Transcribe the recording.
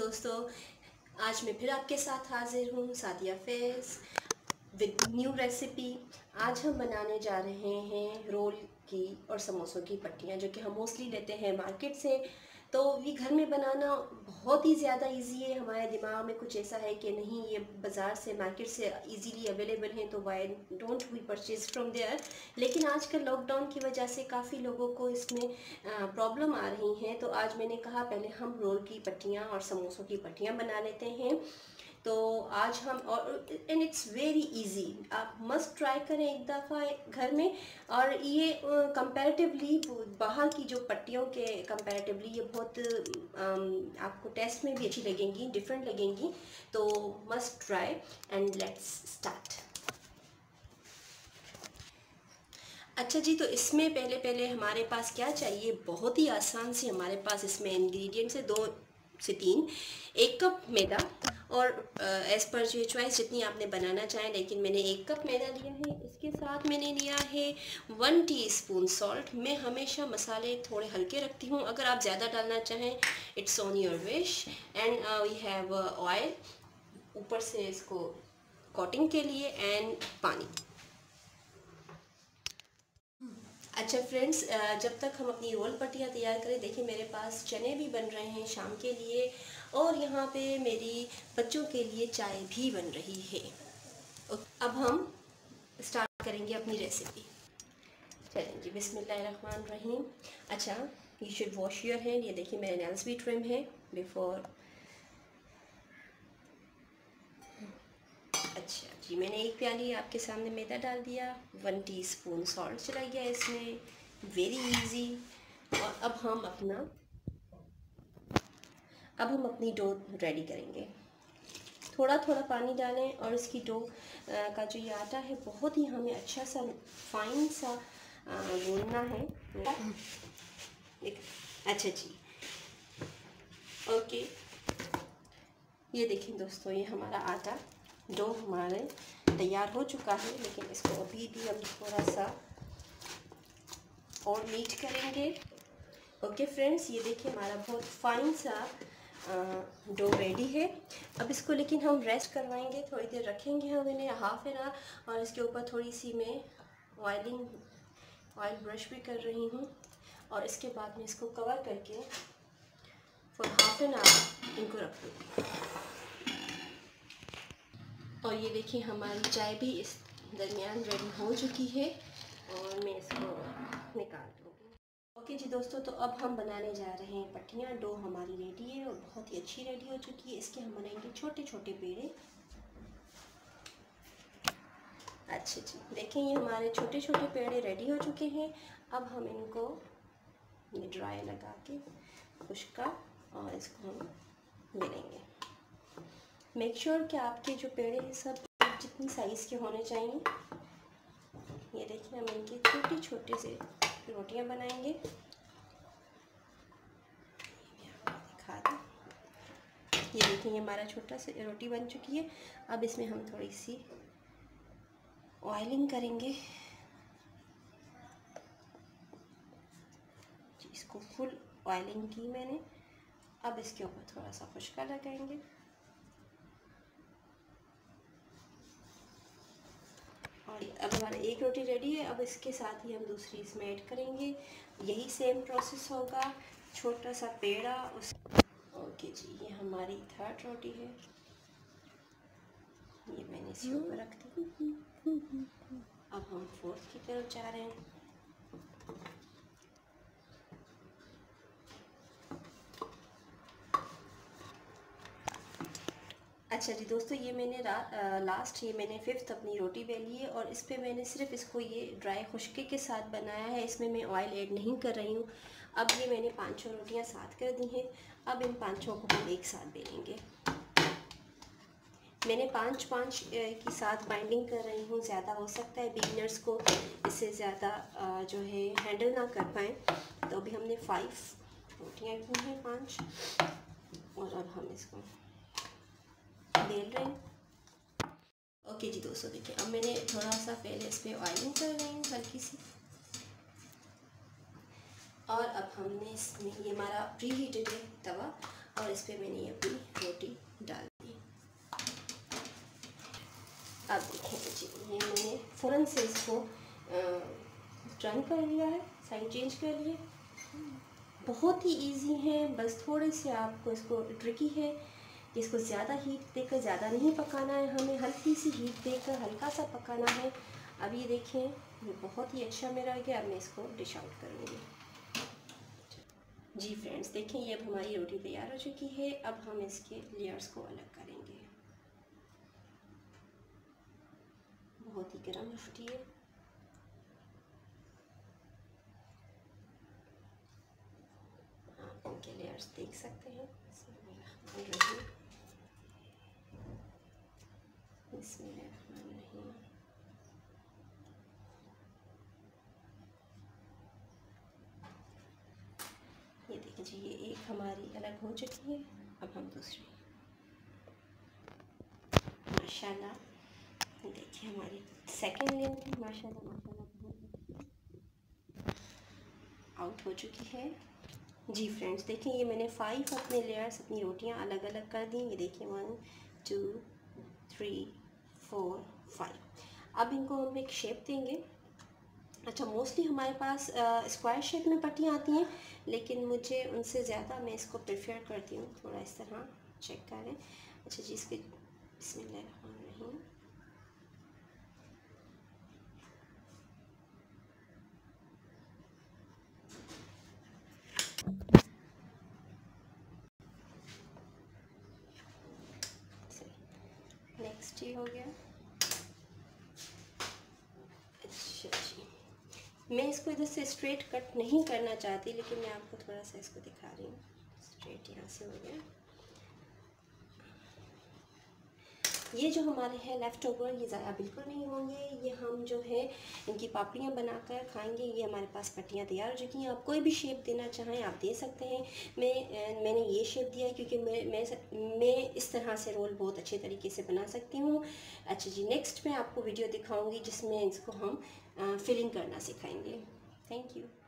दोस्तों, आज मैं फिर आपके साथ हाजिर हूँ Sadia Faiz with new recipe. आज हम बनाने जा रहे हैं रोल की और समोसों की पट्टियाँ, जो कि हम मोस्टली लेते हैं मार्केट से। तो ये घर में बनाना बहुत ही ज़्यादा इजी है। हमारे दिमाग में कुछ ऐसा है कि नहीं, ये बाज़ार से मार्केट से इजीली अवेलेबल हैं, तो why don't we purchase from there. लेकिन आजकल लॉकडाउन की वजह से काफ़ी लोगों को इसमें प्रॉब्लम आ रही हैं। तो आज मैंने कहा पहले हम रोल की पट्टियाँ और समोसों की पट्टियाँ बना लेते हैं। तो आज हम, और एंड इट्स वेरी इजी, आप मस्ट ट्राई करें एक दफ़ा घर में। और ये कंपैरेटिवली बाहर की जो पट्टियों के कंपैरेटिवली ये बहुत आपको टेस्ट में भी अच्छी लगेंगी, डिफरेंट लगेंगी। तो must try and let's start. अच्छा जी, तो इसमें पहले हमारे पास क्या चाहिए, बहुत ही आसान से हमारे पास इसमें इंग्रेडिएंट्स है 2 से 3। 1 कप मैदा, और एज़ पर जो चॉइस जितनी आपने बनाना चाहें, लेकिन मैंने 1 कप मैदा लिया है। इसके साथ मैंने लिया है 1 टीस्पून सॉल्ट। मैं हमेशा मसाले थोड़े हल्के रखती हूँ, अगर आप ज़्यादा डालना चाहें it's on your wish. And we have oil ऊपर से इसको कोटिंग के लिए, एंड पानी। अच्छा फ्रेंड्स, जब तक हम अपनी रोल पट्टियाँ तैयार करें, देखिए मेरे पास चने भी बन रहे हैं शाम के लिए, और यहाँ पे मेरी बच्चों के लिए चाय भी बन रही है। अब हम स्टार्ट करेंगे अपनी रेसिपी। चलें जी, बिस्मिल्लाहिर्रहमानिर्रहीम। अच्छा, you should wash your hand. ये देखिए मेरे नेल्स भी ट्रिम है बिफोर। अच्छा जी, मैंने 1 प्याली आपके सामने मैदा डाल दिया, 1 टीस्पून सॉल्ट चला गया इसमें, वेरी इजी। और अब हम अपनी डो रेडी करेंगे। थोड़ा थोड़ा पानी डालें, और इसकी डो का जो ये आटा है, बहुत ही हमें अच्छा सा फाइन सा गूंदना है। अच्छा जी, ओके। ये देखें दोस्तों, ये हमारा आटा डो हमारे तैयार हो चुका है, लेकिन इसको अभी भी हम थोड़ा सा और नीट करेंगे। ओके फ्रेंड्स, ये देखिए हमारा बहुत फाइन सा डो रेडी है। अब इसको लेकिन हम रेस्ट करवाएंगे, थोड़ी देर रखेंगे हम इन्हें, हाफ एन आवर। और इसके ऊपर थोड़ी सी मैं ऑयल ब्रश भी कर रही हूँ, और इसके बाद में इसको कवर करके फॉर हाफ एन आवर इनको रख दूँगी। और ये देखिए हमारी चाय भी इस दरमियान रेडी हो चुकी है, और मैं इसको निकाल दूँगी। ओके जी दोस्तों, तो अब हम बनाने जा रहे हैं पट्टियाँ। डो हमारी रेडी है और बहुत ही अच्छी रेडी हो चुकी है। इसके हम बनाएंगे छोटे छोटे पेड़े। अच्छा जी, देखें ये हमारे छोटे छोटे पेड़े रेडी हो चुके हैं। अब हम इनको ड्राई लगा के खुश्का, और इसको हम बेलेंगे। मेक श्योर कि आपके जो पेड़े हैं सब जितनी साइज़ के होने चाहिए। ये देखिए हम इनके छोटे छोटे से रोटियां बनाएंगे। दिखा दें, ये देखिए ये हमारा छोटा सा रोटी बन चुकी है। अब इसमें हम थोड़ी सी ऑयलिंग करेंगे। इसको फुल ऑयलिंग की मैंने। अब इसके ऊपर थोड़ा सा खुश्का लगाएंगे। और अब हमारा एक रोटी रेडी है। अब इसके साथ ही हम दूसरी इसमें ऐड करेंगे। यही सेम प्रोसेस होगा, छोटा सा पेड़ा उस। ओके जी, ये हमारी 3rd रोटी है, ये मैंने इसके ऊपर रख दी। अब हम 4th की तरफ जा रहे हैं। अच्छा जी दोस्तों, ये मैंने लास्ट ये मैंने 5th अपनी रोटी बेली है, और इस पर मैंने सिर्फ इसको ये ड्राई खुश्के के साथ बनाया है। इसमें मैं ऑयल ऐड नहीं कर रही हूँ। अब ये मैंने 5 रोटियाँ साथ कर दी हैं। अब इन 5 को हम एक साथ बेलेंगे। मैंने 5 की साथ बाइंडिंग कर रही हूँ। ज़्यादा हो सकता है बिगिनर्स को इससे ज़्यादा जो है हैंडल ना कर पाएँ, तो अभी हमने 5 रोटियाँ की हैं, 5। और अब हम इसको बेल रहे हैं। ओके जी दोस्तों, देखिए अब मैंने थोड़ा सा पहले इस पर ऑयलिंग कर रही हूँ हल्की सी। और अब हमने इसमें, ये हमारा प्री हीटेड है तवा, और इस पर मैंने अपनी रोटी डाल दी। अब देखें जी, ये मैंने फ़ौरन से इसको टर्न कर लिया है, साइड चेंज कर लिए। बहुत ही इजी है, बस थोड़े से आपको इसको ट्रिकी है कि इसको ज़्यादा हीट देकर ज़्यादा नहीं पकाना है, हमें हल्की सी हीट देकर हल्का सा पकाना है। अब ये देखें, ये बहुत ही अच्छा मेरा है। अब मैं इसको डिश आउट करूँगी। जी फ्रेंड्स, देखें ये अब हमारी रोटी तैयार हो चुकी है। अब हम इसके लेयर्स को अलग करेंगे। बहुत ही गर्म रोटी है। आप इनके लेयर्स देख सकते हैं। बिस्मिल्लाहिर्रहमानिर्रहीम। ये देखिए जी, ये एक हमारी अलग हो चुकी है। अब हम दूसरी, माशाल्लाह, देखिए हमारी सेकंड लेयर भी माशाल्लाह आउट हो चुकी है। जी फ्रेंड्स, देखें ये मैंने 5 अपने लेयर्स, अपनी रोटियां अलग अलग कर दी। ये देखिए 1 2 3 4 5। अब इनको हम एक शेप देंगे। अच्छा, मोस्टली हमारे पास स्क्वायर शेप में पट्टियाँ आती हैं, लेकिन मुझे उनसे ज़्यादा मैं इसको प्रेफर करती हूँ थोड़ा इस तरह। चेक करें। अच्छा जी, इसके बिस्मिल्लाहिर्रहमानिर्रहीम। नेक्स्ट ये हो गया। अच्छा जी, मैं इसको इधर से स्ट्रेट कट नहीं करना चाहती, लेकिन मैं आपको थोड़ा सा इसको दिखा रही हूँ। स्ट्रेट यहाँ से हो गया। ये जो हमारे हैं लेफ़्ट ओवर, ये ज़्यादा बिल्कुल नहीं होंगे। ये हम जो है इनकी पापड़ियाँ बनाकर खाएंगे। ये हमारे पास पट्टियाँ तैयार हो चुकी हैं। आप कोई भी शेप देना चाहें आप दे सकते हैं। मैंने ये शेप दिया है क्योंकि मैं इस तरह से रोल बहुत अच्छे तरीके से बना सकती हूँ। अच्छा जी, नेक्स्ट मैं आपको वीडियो दिखाऊँगी जिसमें इसको हम फिलिंग करना सिखाएँगे। Thank you.